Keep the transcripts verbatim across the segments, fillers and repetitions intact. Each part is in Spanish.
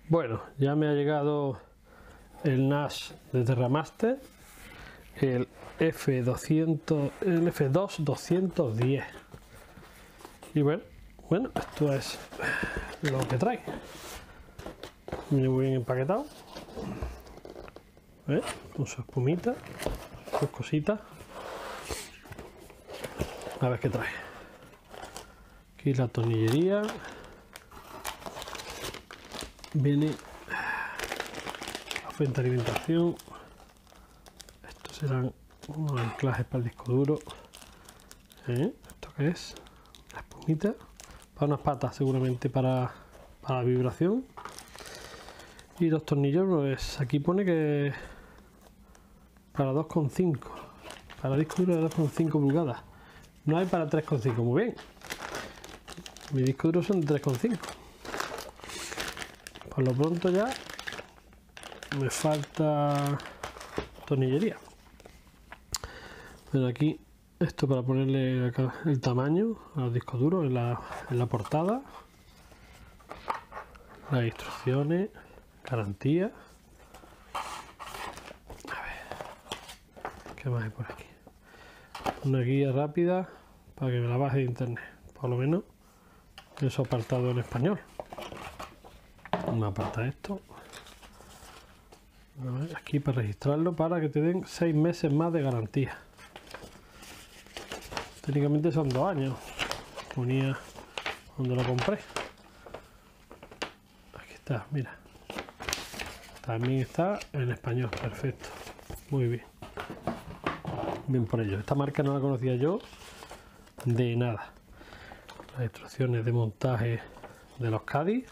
Bueno, ya me ha llegado el Nash de Terramaster, el F doscientos, el F dos doscientos diez. Y bueno, bueno, esto es lo que trae. Muy bien empaquetado, ¿eh? Con su espumita, sus cositas. A ver qué trae. Aquí la tornillería. Viene la fuente de alimentación. Estos serán unos anclajes para el disco duro. ¿Eh? ¿Esto qué es? La espumita. Para unas patas seguramente para, para la vibración. Y los tornillos, pues aquí pone que para dos coma cinco. Para disco duro de dos coma cinco pulgadas. No hay para tres coma cinco, muy bien. Mi disco duro son de tres coma cinco. Por lo pronto ya me falta tornillería. Pero aquí esto para ponerle acá el tamaño a los discos duros en la, en la portada. Las instrucciones, garantía. A ver, ¿qué más hay por aquí? Una guía rápida para que me la baje de internet, por lo menos eso apartado en español. Me aparta esto. A ver, aquí para registrarlo para que te den seis meses más de garantía. Técnicamente son dos años. Ponía cuando lo compré. Aquí está, mira. También está en español, perfecto. Muy bien. Bien por ello. Esta marca no la conocía yo de nada. Las instrucciones de montaje de los Cádiz.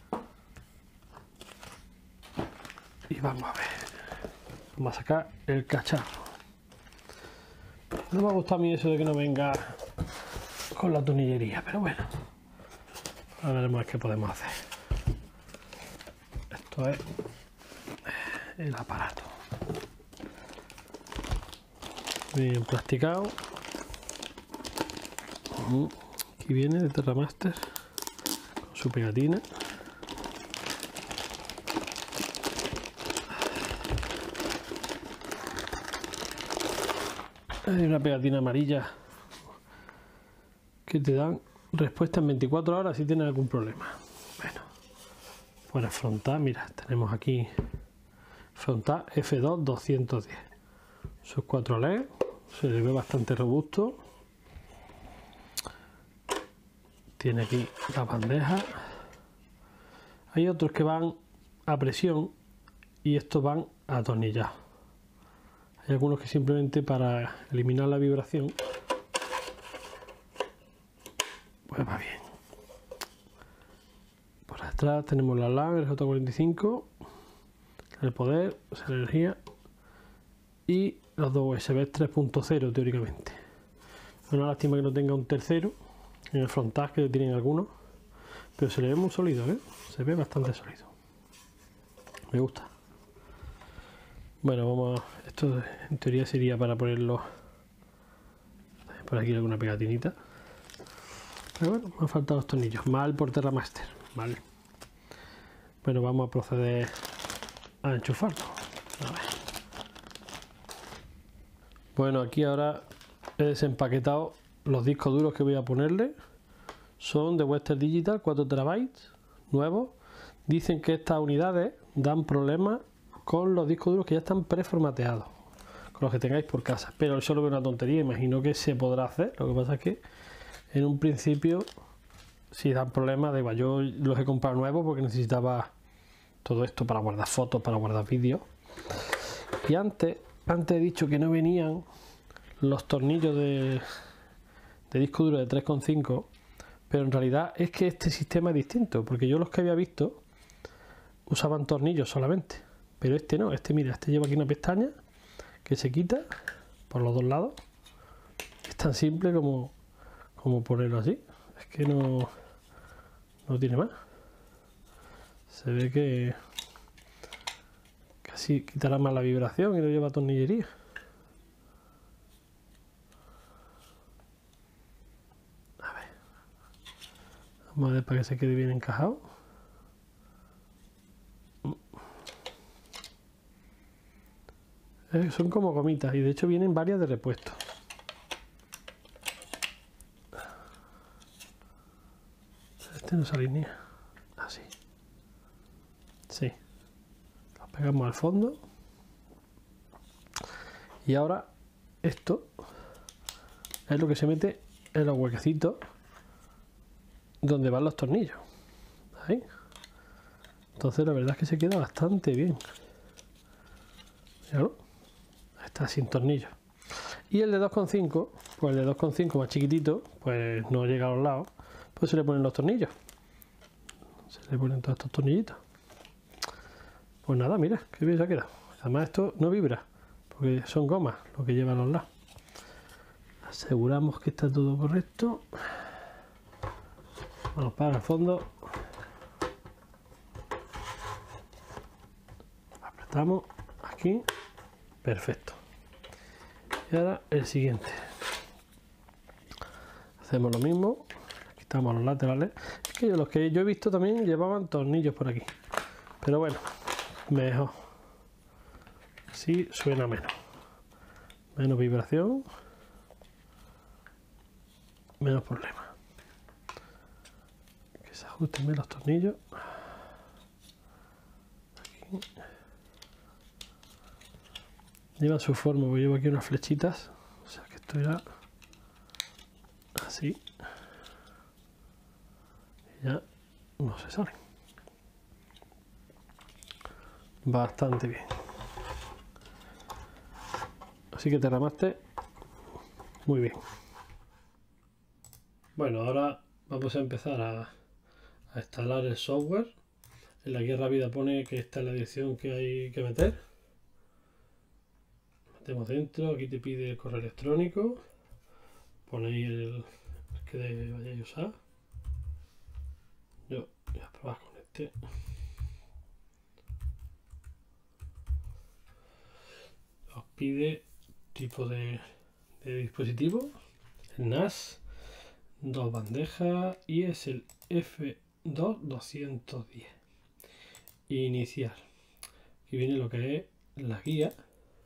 Y vamos a ver. Vamos a sacar el cacharro. No me ha gustado a mí eso de que no venga con la tornillería, pero bueno. Ahora veremos qué podemos hacer. Esto es el aparato. Bien plasticado. Aquí viene de Terramaster con su pegatina. Hay una pegatina amarilla que te dan respuesta en veinticuatro horas si tienes algún problema. Bueno, fuera frontal, mira, tenemos aquí frontal F dos doscientos diez. Sus cuatro L E D, se le ve bastante robusto. Tiene aquí la bandeja. Hay otros que van a presión y estos van a atornillados. Hay algunos que simplemente para eliminar la vibración, pues va bien. Por atrás tenemos la LAN, el J cuarenta y cinco, el poder, la energía y los dos U S B tres punto cero teóricamente. Una lástima que no tenga un tercero en el frontal, que tienen algunos, pero se le ve muy sólido, ¿eh? Se ve bastante sólido. Me gusta. Bueno, vamos a, esto en teoría sería para ponerlo por aquí alguna pegatinita. Pero bueno, me han faltado los tornillos. Mal por Terramaster, vale. Bueno, vamos a proceder a enchufarlo. A ver. Bueno, aquí ahora he desempaquetado los discos duros que voy a ponerle. Son de Western Digital, cuatro terabytes, nuevos. Dicen que estas unidades dan problemas con los discos duros que ya están preformateados, con los que tengáis por casa, pero eso lo veo una tontería. Imagino que se podrá hacer. Lo que pasa es que en un principio, si dan problemas, da igual. Yo los he comprado nuevos porque necesitaba todo esto para guardar fotos, para guardar vídeos. Y antes, antes he dicho que no venían los tornillos de, de disco duro de tres coma cinco, pero en realidad es que este sistema es distinto, porque yo los que había visto usaban tornillos solamente. Pero este no, este mira, este lleva aquí una pestaña que se quita por los dos lados. Es tan simple como, como ponerlo así. Es que no, no tiene más. Se ve que casi quitará más la vibración y no lleva tornillería. A ver. Vamos a ver para que se quede bien encajado. Eh, son como gomitas y de hecho vienen varias de repuesto. Este no se alinea. Así. Sí. Lo pegamos al fondo. Y ahora esto es lo que se mete en los huequecitos donde van los tornillos. Ahí. Entonces la verdad es que se queda bastante bien. ¿Claro? Está sin tornillos. Y el de dos coma cinco, pues el de dos coma cinco más chiquitito, pues no llega a los lados, pues se le ponen los tornillos. Se le ponen todos estos tornillitos. Pues nada, mira, qué bien se ha quedado. Además esto no vibra, porque son gomas lo que lleva a los lados. Aseguramos que está todo correcto. Vamos para el fondo. Apretamos aquí. Perfecto. Y ahora el siguiente. Hacemos lo mismo. Quitamos los laterales. Es que yo, los que yo he visto también llevaban tornillos por aquí. Pero bueno, mejor. Así suena menos. Menos vibración. Menos problema. Que se ajusten bien los tornillos. Aquí. Lleva su forma, porque llevo aquí unas flechitas. O sea que esto irá así. Y ya no se salen. Bastante bien. Así que te ramaste muy bien. Bueno, ahora vamos a empezar a, a instalar el software. En la guía rápida pone que esta es la dirección que hay que meter. Metemos dentro, aquí te pide el correo electrónico. Ponéis el que vayáis a usar. Yo voy a probar con este. Os pide tipo de, de dispositivo, el N A S, dos bandejas y es el F dos doscientos diez. Iniciar. Aquí viene lo que es la guía,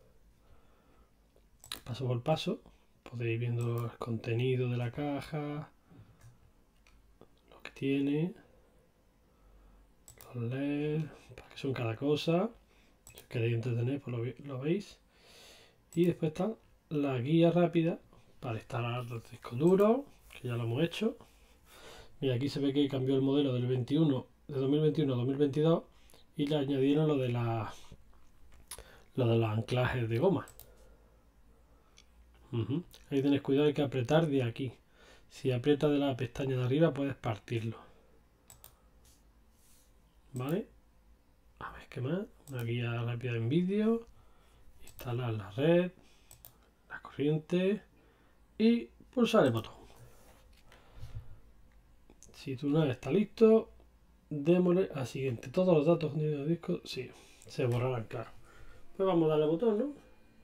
paso por paso. Podéis ir viendo el contenido de la caja, lo que tiene, los L E D, para que son cada cosa. Si queréis entretener, pues lo, lo veis. Y después está la guía rápida para instalar los discos duros, que ya lo hemos hecho. Mira, aquí se ve que cambió el modelo del veintiuno, de dos mil veintiuno a dos mil veintidós y le añadieron lo de la lo de los anclajes de goma. Uh-huh. Ahí tenéis cuidado, hay que apretar de aquí. Si aprietas de la pestaña de arriba puedes partirlo. ¿Vale? A ver qué más. Una guía rápida en vídeo. Instalar la red, la corriente y pulsar el botón. Si tu nave está listo, démosle al siguiente. Todos los datos contenidos del disco, sí, se borrarán, claro. Pues vamos a darle al botón, ¿no?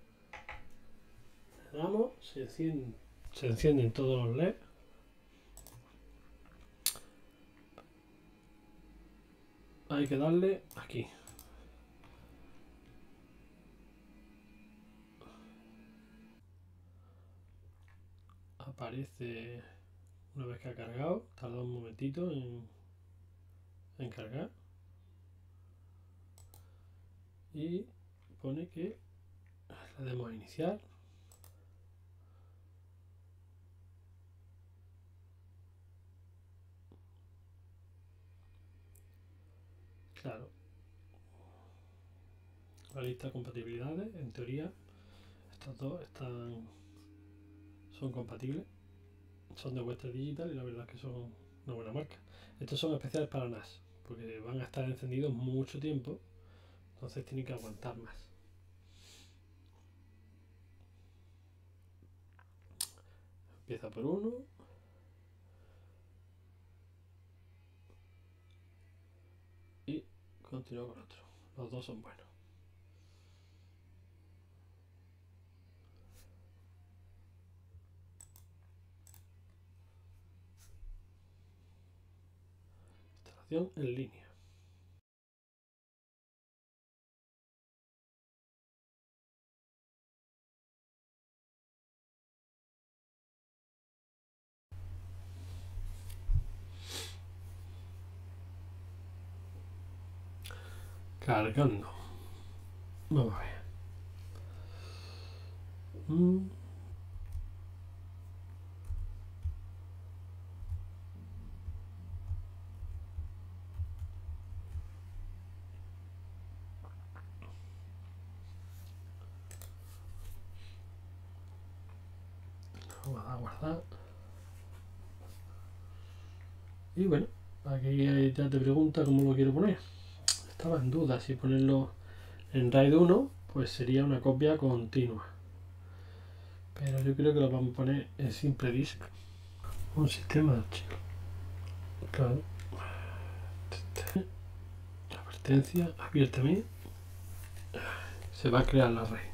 Le damos, se encienden, se encienden todos los L E D. Hay que darle aquí. Aparece una vez que ha cargado, tarda un momentito en, en cargar. Y pone que le demos a iniciar. Claro. La lista de compatibilidades, en teoría, estos dos están, son compatibles. Son de Western Digital y la verdad es que son una buena marca. Estos son especiales para N A S, porque van a estar encendidos mucho tiempo, entonces tienen que aguantar más. Empieza por uno. Y continúa con otro. Los dos son buenos. Instalación en línea. Cargando. Vamos a ver. Mm. Vamos a guardar. Y bueno, aquí ya te pregunta cómo lo quiero poner. Estaba en duda si ponerlo en RAID uno, pues sería una copia continua. Pero yo creo que lo vamos a poner en simple disk. Un sistema de archivos. Claro. Advertencia, adviérteme. Se va a crear la red.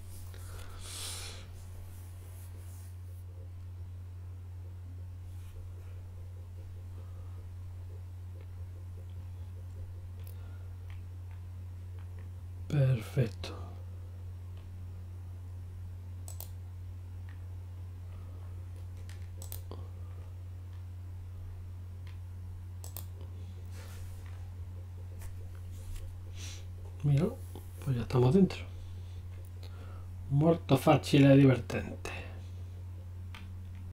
Perfecto. Mira, pues ya estamos dentro. Molto facile e divertente.